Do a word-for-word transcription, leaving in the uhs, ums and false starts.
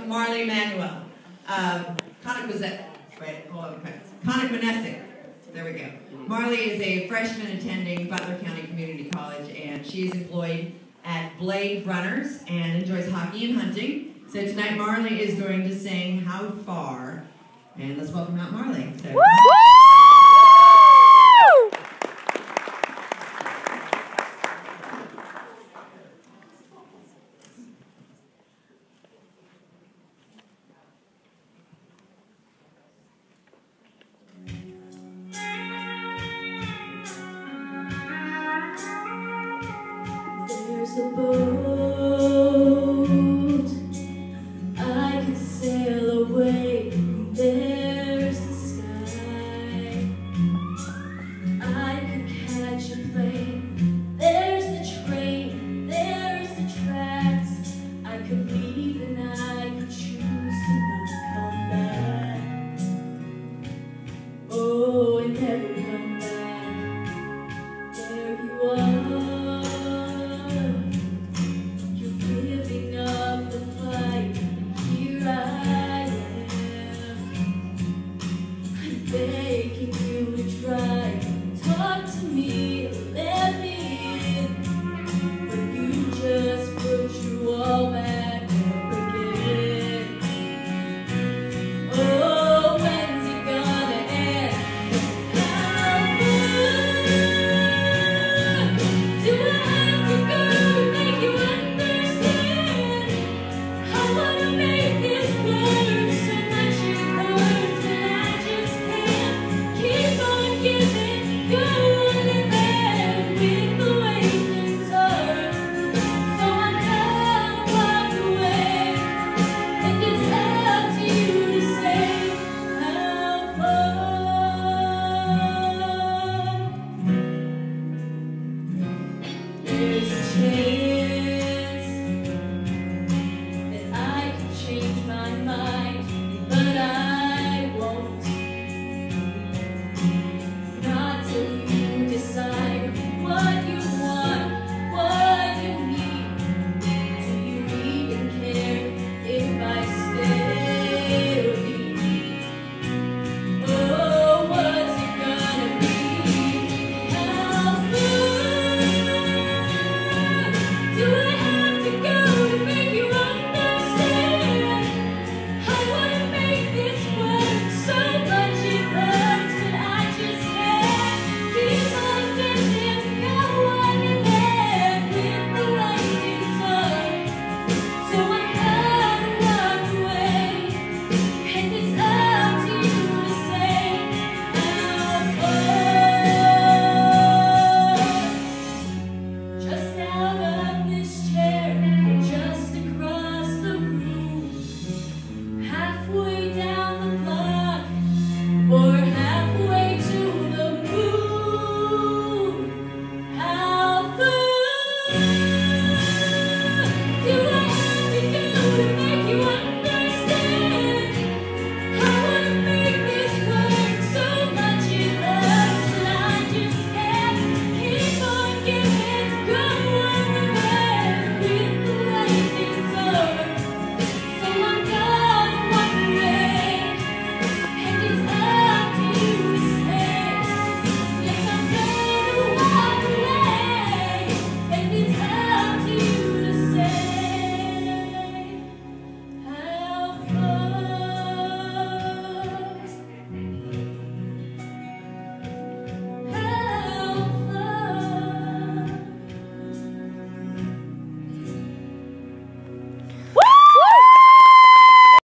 Marley Manuel. Um, Connick Wait, hold on, Connick There we go. Marley is a freshman attending Butler County Community College, and she is employed at Blade Runners and enjoys hockey and hunting. So tonight Marley is going to sing How Far, and let's welcome out Marley. So, Woo! There's a boat I could sail.